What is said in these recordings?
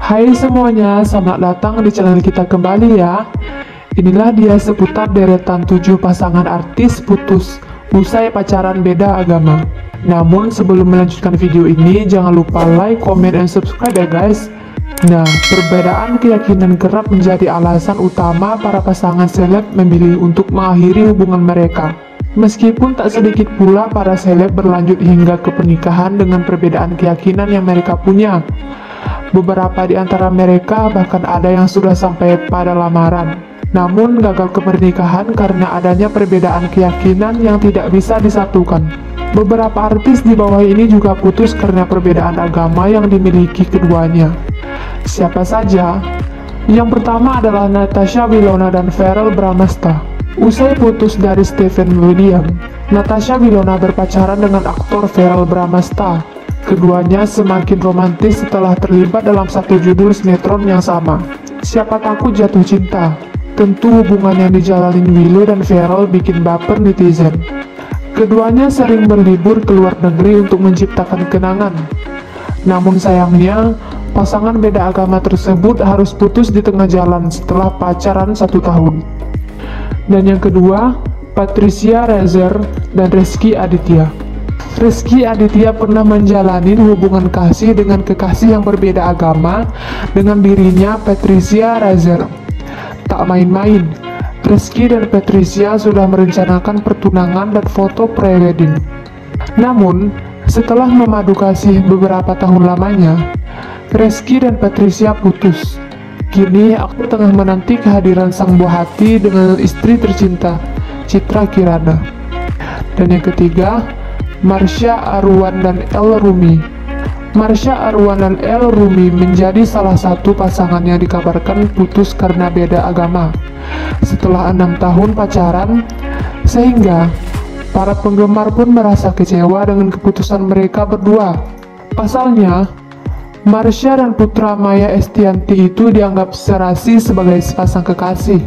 Hai semuanya, selamat datang di channel kita kembali ya. Inilah dia seputar deretan 7 pasangan artis putus usai pacaran beda agama. Namun sebelum melanjutkan video ini, jangan lupa like, comment, dan subscribe ya guys. Nah, perbedaan keyakinan kerap menjadi alasan utama para pasangan seleb memilih untuk mengakhiri hubungan mereka. Meskipun tak sedikit pula para seleb berlanjut hingga ke pernikahan dengan perbedaan keyakinan yang mereka punya. Beberapa di antara mereka bahkan ada yang sudah sampai pada lamaran, namun gagal ke pernikahan karena adanya perbedaan keyakinan yang tidak bisa disatukan. Beberapa artis di bawah ini juga putus karena perbedaan agama yang dimiliki keduanya. Siapa saja? Yang pertama adalah Natasha Wilona dan Verrell Bramasta. Usai putus dari Stephen William, Natasha Wilona berpacaran dengan aktor Verrell Bramasta. Keduanya semakin romantis setelah terlibat dalam satu judul sinetron yang sama, Siapa Takut Jatuh Cinta. Tentu hubungan yang dijalani Willow dan Verrell bikin baper netizen. Keduanya sering berlibur ke luar negeri untuk menciptakan kenangan. Namun sayangnya, pasangan beda agama tersebut harus putus di tengah jalan setelah pacaran 1 tahun. Dan yang kedua, Patricia Reiser dan Rezky Aditya. Rezky Aditya pernah menjalani hubungan kasih dengan kekasih yang berbeda agama dengan dirinya, Patricia Reiser. Tak main-main, Rezky dan Patricia sudah merencanakan pertunangan dan foto pre-wedding. Namun, setelah memadu kasih beberapa tahun lamanya, Rezky dan Patricia putus. Kini aku tengah menanti kehadiran sang buah hati dengan istri tercinta, Citra Kirana. Dan yang ketiga, Marsha Arwan dan Elle Rumi. Marsha Arwan dan Elle Rumi menjadi salah satu pasangan yang dikabarkan putus karena beda agama setelah 6 tahun pacaran, sehingga para penggemar pun merasa kecewa dengan keputusan mereka berdua. Pasalnya, Marsha dan putra Maya Estianty itu dianggap serasi sebagai sepasang kekasih.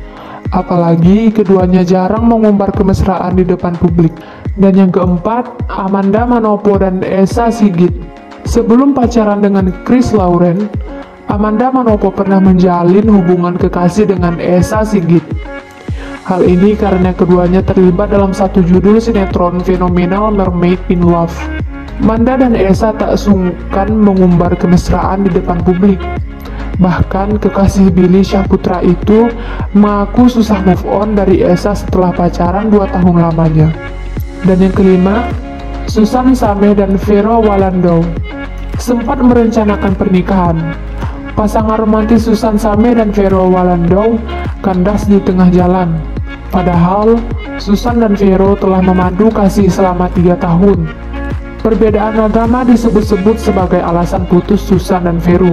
Apalagi keduanya jarang mengumbar kemesraan di depan publik. Dan yang keempat, Amanda Manopo dan Esa Sigit. Sebelum pacaran dengan Chris Lauren, Amanda Manopo pernah menjalin hubungan kekasih dengan Esa Sigit. Hal ini karena keduanya terlibat dalam satu judul sinetron fenomenal Mermaid in Love. Amanda dan Esa tak sungkan mengumbar kemesraan di depan publik. Bahkan kekasih Billy Syahputra itu mengaku susah move on dari Esa setelah pacaran 2 tahun lamanya. Dan yang kelima, Susan Sameh dan Vero Wallandau sempat merencanakan pernikahan. Pasangan romantis Susan Sameh dan Vero Wallandau kandas di tengah jalan. Padahal Susan dan Vero telah memadu kasih selama 3 tahun. Perbedaan agama disebut-sebut sebagai alasan putus Susan dan Vero.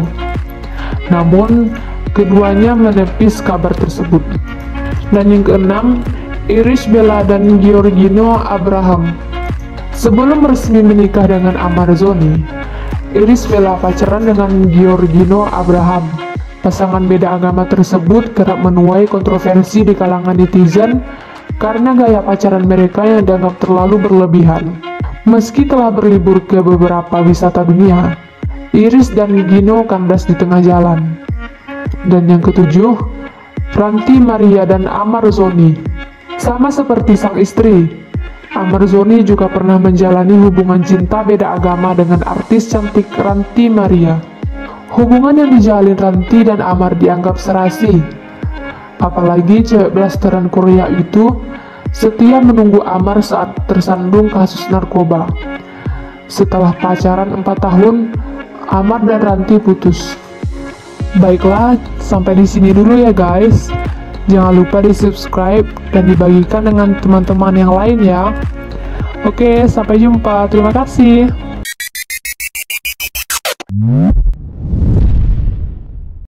Namun, keduanya menepis kabar tersebut. Dan yang keenam, Irish Bella dan Giorgino Abraham. Sebelum resmi menikah dengan Amar Zoni, Irish Bella pacaran dengan Giorgino Abraham. Pasangan beda agama tersebut kerap menuai kontroversi di kalangan netizen karena gaya pacaran mereka yang dianggap terlalu berlebihan. Meski telah berlibur ke beberapa wisata dunia, Iris dan Gino kandas di tengah jalan. Dan yang ketujuh, Ranti Maria dan Amar Zoni. Sama seperti sang istri, Amar Zoni juga pernah menjalani hubungan cinta beda agama dengan artis cantik Ranti Maria. Hubungan yang dijalin Ranti dan Amar dianggap serasi. Apalagi cewek blasteran Korea itu setia menunggu Amar saat tersandung kasus narkoba. Setelah pacaran 4 tahun, Amar dan Ranti putus. Baiklah, sampai di sini dulu ya guys. Jangan lupa di subscribe dan dibagikan dengan teman-teman yang lain ya. Oke, sampai jumpa. Terima kasih.